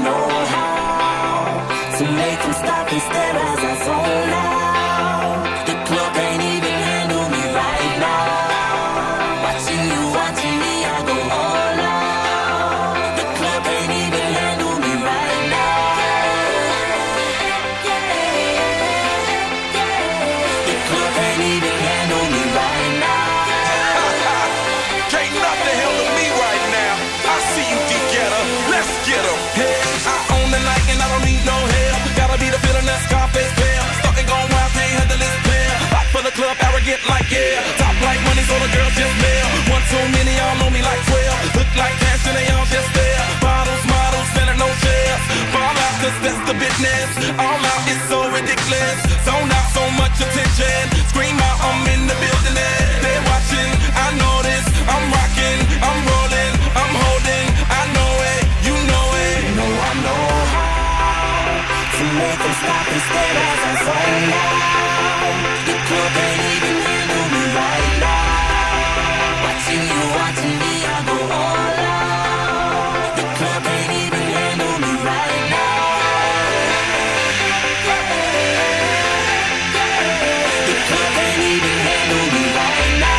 know how to make them stop and stare as I zone out. The club can't even handle me right now. Watching you, watching me, I go all out. The club can't even handle me right now. The club can't even handle me right now. Can't nothing handle me right now. I see you, get-getter. Let's get 'em. Hey, I own the night and I don't need no help. Gotta be the feeling that Scarface feel. Starting going wild, can't handle this pair. Hot for the club, arrogant like yeah. Top like money, so the girls just mail. One too many, y'all know me like 12. Look like cash and they all just there. Bottles, models, selling no shares. Fall out, cause that's the business. All out, it's so ridiculous. Zone out, so much attention. Scream out, I'm in the building. They're watching, I know this. I'm rocking, I'm rolling, I'm holding. I know it, you know it. You know I know how to make them stop and stare as I zone out. The club can't even handle me right now. Watching you, watching me, I go all out. The club can't even handle me right now. The club can't even handle me right now.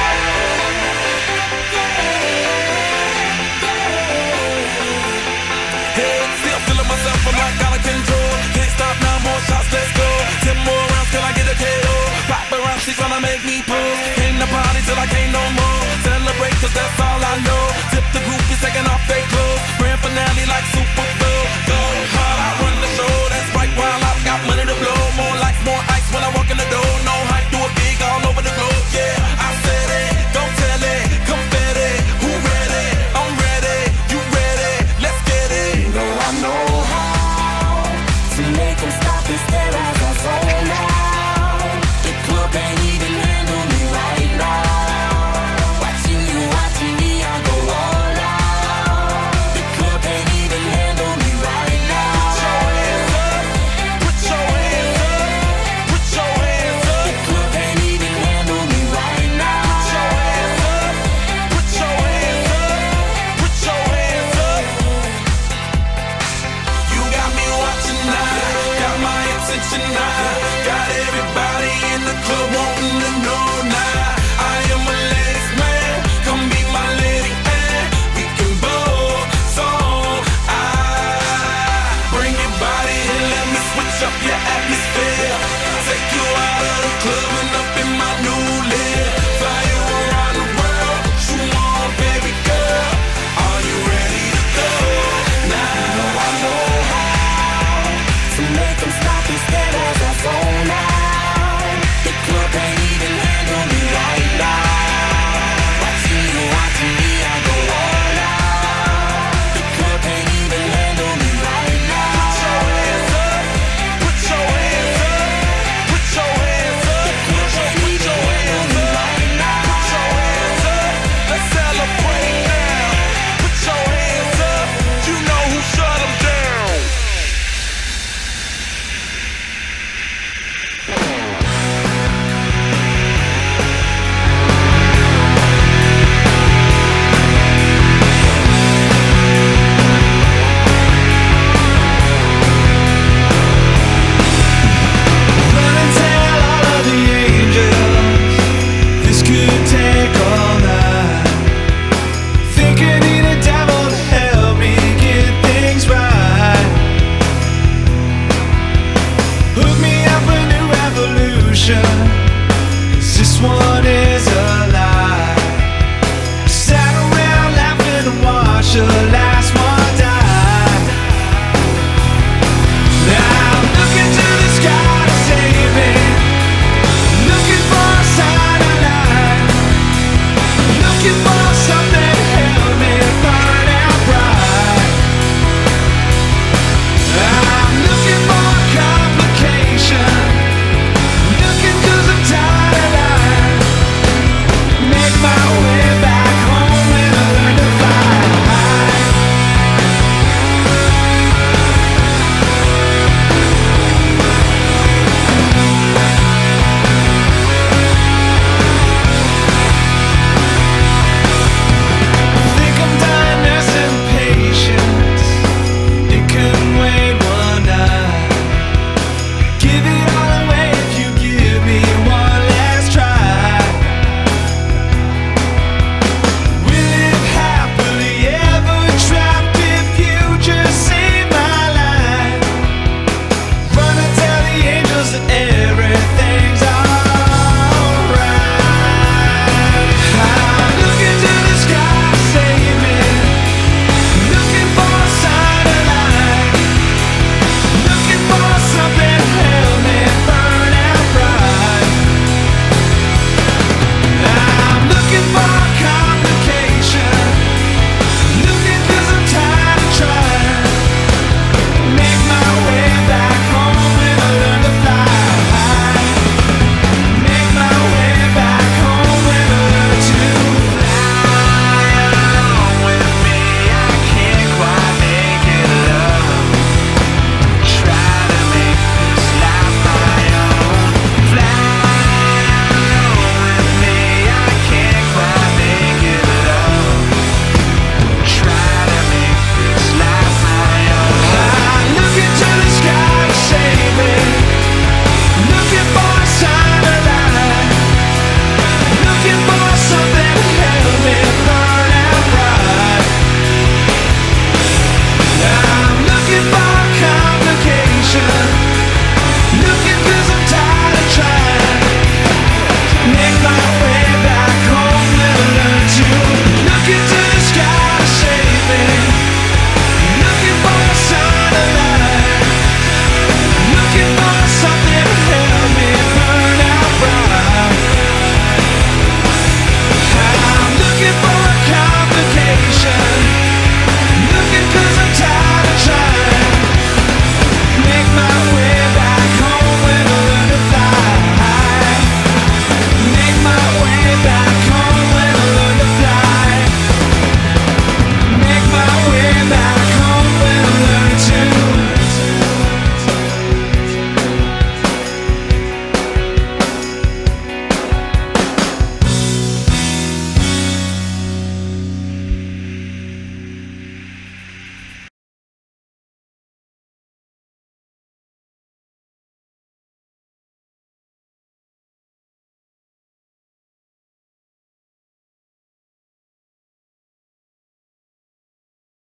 Hey, still feeling myself, I'm like out of control. Can't stop now, more shots, let's go. 10 more rounds till I get a KO. Paparazzi tryna make me pull. Came to party till I can't no more. Celebrate cause that's all I know. Tip the groupies taking off their clothes. Grand finale like Super Bowl. Go hard, I run the show. That's right, while I've got money to blow. More lights, more ice when I walk in the door. No hype, do it big all over the globe. Yeah, I said it, go tell it. Confetti, who ready? I'm ready, you ready? Let's get it. You know I know how to make them stop and stare as I zone out. The club can't even handle me right now. Watching you, watching me, I go all out. The club can't even handle me right now. Put your hands up, put your hands up, The club can't even handle me right now. put your hands up, put your hands up, put your hands up. You got me watching now, got my attention now, got everybody in the club wanting to know now. I am a ladies man, come be my lady and we can both song. Bring your body and let me switch up your atmosphere. Take you out of the club